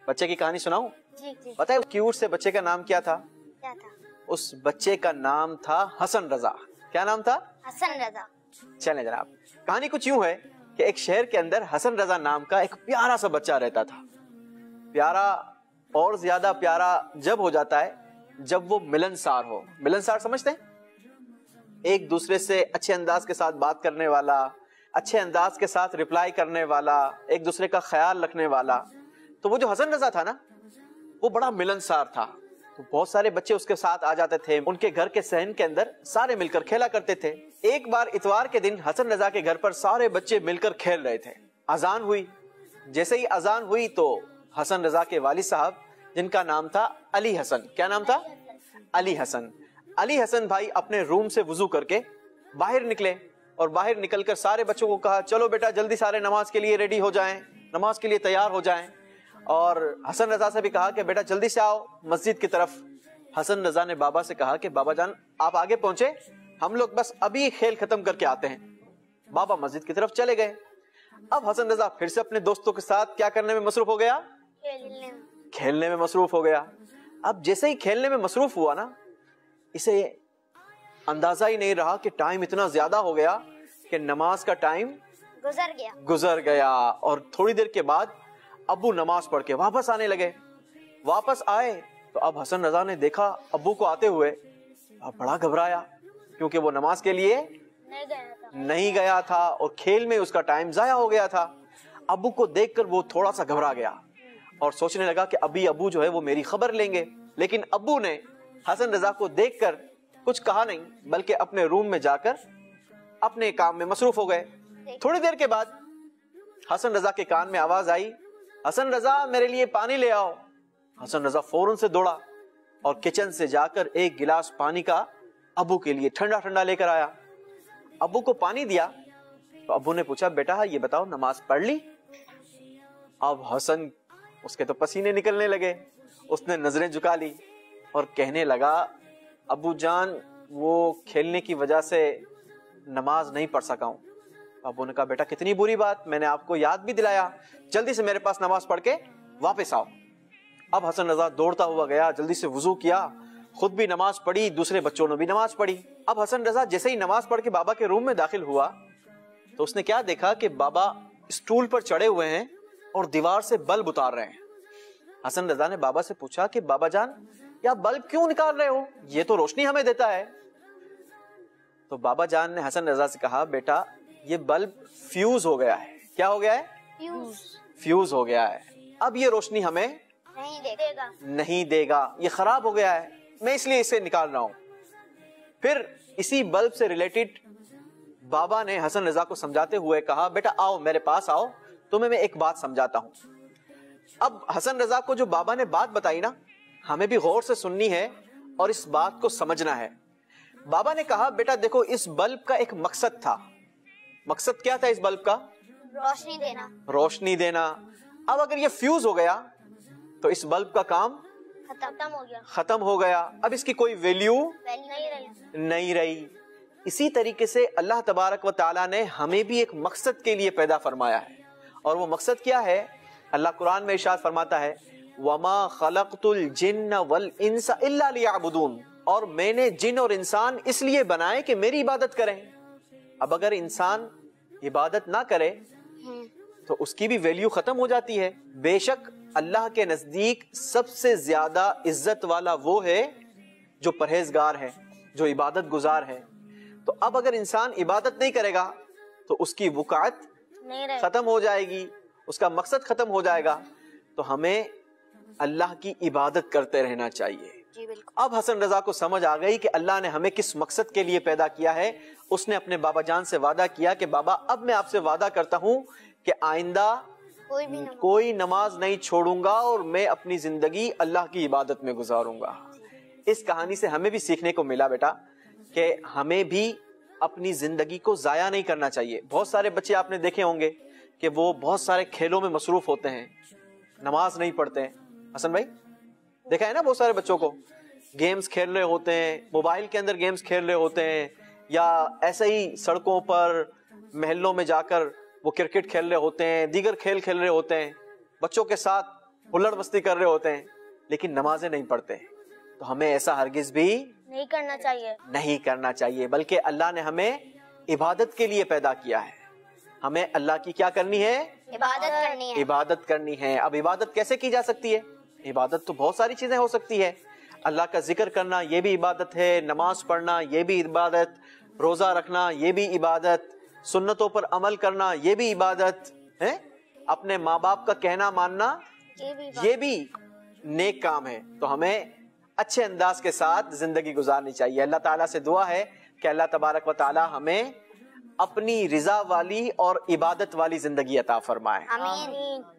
بچے کی کہانی سناؤں؟ جی پتہ ہے کیوٹ سے بچے کا نام کیا تھا؟ کیا تھا؟ اس بچے کا نام تھا حسن رضا. کیا نام تھا؟ حسن رضا. چلیں جناب، کہانی کچھ یوں ہے کہ ایک شہر کے اندر حسن رضا نام کا ایک پیارا سا بچہ رہتا تھا. پیارا اور زیادہ پیارا جب ہو جاتا ہے جب وہ ملنسار ہو. ملنسار سمجھتے ہیں؟ ایک دوسرے سے اچھے انداز کے ساتھ بات کرنے والا، اچھے انداز کے ساتھ رپلائی کرنے والا، ایک دوسرے کا خیال رکھنے والا. تو وہ جو حسن رضا تھا نا، وہ بڑا ملنسار تھا. تو بہت سارے بچے اس کے ساتھ آ جاتے تھے، ان کے گھر کے صحن کے اندر سارے مل کر کھیلا کرتے تھے. ایک بار اتوار کے دن حسن رضا کے گھر پر سارے بچے مل کر کھیل رہے تھے. اذان ہوئی. جیسے ہی اذان ہوئی تو حسن رضا کے والد صاحب، جن کا نام تھا علی حسن. کیا نام تھا؟ علی حسن. علی حسن بھائی اپنے روم سے وضو کر کے باہر نکلے اور باہر نکل کر سارے بچوں کو کہا چلو بیٹا جلدی سارے نماز کے لیے ریڈی ہو جائیں، نماز کے لیے تیار ہو جائیں. اور حسن رضا سے بھی کہا کہ بیٹا جلدی سے آؤ مسجد کی طرف. حسن رضا نے بابا سے کہا کہ بابا جان آپ آگے پہنچے، ہم لوگ بس ابھی کھیل ختم کر کے آتے ہیں. بابا مسجد کی طرف چلے گئے. اب حسن رضا پھر سے اپنے دوستوں کے ساتھ کیا کرنے میں مصروف ہو گیا؟ کھیلنے میں مصروف ہو گیا. اب جیسے ہی کھیلنے میں مصروف ہوا نا، اسے اندازہ ہی نہیں رہا کہ ٹائم اتنا زیادہ ہو گیا کہ نماز کا ٹائم گزر گیا. اور تھوڑی دیر کے بعد ابو نماز پڑھ کے واپس آنے لگے. واپس آئے تو اب حسن رضا نے دیکھا ابو کو آتے ہوئے. اب بڑا گھبرایا کیونکہ وہ نماز کے لیے نہیں گیا تھا اور کھیل میں اس کا ٹائم ضائع ہو گیا تھا. ابو کو دیکھ کر وہ تھوڑا سا گھبرا گیا اور سوچنے لگا کہ ابو جو ہے وہ میری خبر لیں گے. لیکن ابو نے حسن رضا کو دیکھ کر کچھ کہا نہیں، بلکہ اپنے روم میں جا کر اپنے کام میں مصروف ہو گئے. تھوڑی دیر کے بعد حسن رضا کے کان میں آواز آئی، حسن رضا میرے لیے پانی لے آؤ. حسن رضا فوراً سے دوڑا اور کچن سے جا کر ایک گلاس پانی کا ابو کے لیے ٹھنڈا ٹھنڈا لے کر آیا. ابو کو پانی دیا تو ابو نے پوچھا بیٹا یہ بتاؤ نماز پڑھ لی؟ اب حسن اس کے تو پسینے نکلنے لگے. اس نے نظریں جھکا لی اور کہنے لگا ابو جان وہ کھیلنے کی وجہ سے نماز نہیں پڑھ سکا ہوں. ابو نے کہا بیٹا کتنی بری بات، میں نے آپ کو یاد بھی دلایا، جلدی سے میرے پاس نماز پڑھ کے واپس آؤ. اب حسن رضا دوڑتا ہوا گیا، جلدی سے وضو کیا، خود بھی نماز پڑھی، دوسرے بچوں نے بھی نماز پڑھی. اب حسن رضا جیسے ہی نماز پڑھ کے بابا کے روم میں داخل ہوا تو اس نے کیا دیکھا کہ بابا اسٹول پر چڑھے ہوئے ہیں اور دیوار سے بلب اتار رہے ہیں. حسن رضا نے بابا سے پوچھا کہ بابا جان یا بلب کیوں نکال رہے ہو، یہ تو روشنی ہمیں دیتا ہے. تو بابا جان نے حسن رضا سے کہا بیٹا یہ بلب فیوز ہو گیا ہے. کیا ہو گیا ہے؟ فیوز ہو گیا ہے. اب یہ روشنی ہمیں نہیں دے گا، یہ خراب ہو گیا ہے، میں اس لیے اسے نکال رہا ہوں. پھر اسی بلب سے ریلیٹڈ بابا نے حسن رضا کو سمجھاتے ہوئے کہا بیٹا آؤ میرے پاس آؤ، تمہیں میں ایک بات سمجھاتا ہوں. اب حسن رضا کو جو بابا نے بات بتائی نا، ہمیں بھی غور سے سننی ہے اور اس بات کو سمجھنا ہے. بابا نے کہا بیٹا دیکھو اس بلب کا ایک مقصد تھا. مقصد کیا تھا اس بلب کا؟ روشنی دینا. اب اگر یہ فیوز ہو گیا تو اس بلب کا کام ختم ہو گیا، اب اس کی کوئی ویلیو نہیں رہی. اسی طریقے سے اللہ تبارک و تعالیٰ نے ہمیں بھی ایک مقصد کے لیے پیدا فرمایا ہے، اور وہ مقصد کیا ہے؟ اللہ قرآن میں ارشاد فرماتا ہے وَمَا خَلَقْتُ الْجِنَّ وَالْإِنسَ إِلَّا لِيَعْبُدُونَ، اور میں نے جن اور انسان اس لیے بنائے کہ میری عبادت کریں. اب اگر انسان عبادت نہ کرے تو اس کی بھی ویلیو ختم ہو جاتی ہے. بے شک اللہ کے نزدیک سب سے زیادہ عزت والا وہ ہے جو پرہیزگار ہے، جو عبادت گزار ہے. تو اب اگر انسان عبادت نہیں کرے گا تو اس کی وقعت ختم ہو جائے گی، اس کا مقصد ختم ہو جائے گا. تو ہمیں اللہ کی عبادت کرتے رہنا چاہیے. اب حسن رضا کو سمجھ آ گئی کہ اللہ نے ہمیں کس مقصد کے لیے پیدا کیا ہے. اس نے اپنے بابا جان سے وعدہ کیا کہ بابا اب میں آپ سے وعدہ کرتا ہوں کہ آئندہ کوئی نماز نہیں چھوڑوں گا اور میں اپنی زندگی اللہ کی عبادت میں گزاروں گا. اس کہانی سے ہمیں بھی سیکھنے کو ملا بیٹا کہ ہمیں بھی اپنی زندگی کو ضائع نہیں کرنا چاہیے. بہت سارے بچے آپ نے دیکھے ہوں گے کہ وہ بہت سارے کھیلوں میں مصروف ہوتے ہیں، نماز نہیں پڑھتے ہیں. حسن بھائی دیکھا ہے نا بہت سارے بچوں کو گیمز کھیل رہے ہوتے ہیں، موبائل کے اندر گیمز کھیل رہے ہوتے ہیں، یا ایسے ہی سڑکوں پر محلوں میں جا کر وہ کرکٹ کھیل رہے ہوتے ہیں، دیگر کھیل کھیل رہے ہوتے ہیں. بچوں کے ساتھ ہلڑ مستی کر رہے ہوتے ہیں لیکن نمازیں نہیں پڑھتے. تو ہمیں ایسا ہرگز بھی نہیں کرنا چاہیے, بلکہ اللہ نے ہمیں عبادت کے لیے پیدا کیا ہے. ہمیں اللہ کی کیا کرنی ہے؟ عبادت کرنی ہے. اب عبادت کیسے کی جا سکتی ہے؟ عبادت تو بہت ساری چیزیں ہو سکتی ہے. اللہ کا ذکر کرنا یہ بھی عبادت ہے, نماز پڑھنا یہ بھی عبادت, روزہ رکھنا یہ بھی عبادت, سنتوں پر عمل کرنا یہ بھی عبادت ہے, اپنے ماں باپ کا کہنا ماننا یہ بھی نیک کام ہے. تو ہمیں اچھے انداز کے ساتھ زندگی گزارنی چاہیے. اللہ تعالیٰ سے دعا ہے کہ اللہ تبارک و تعالیٰ ہمیں اپنی رضا والی اور عبادت والی زندگی عطا فرمائے. آمین.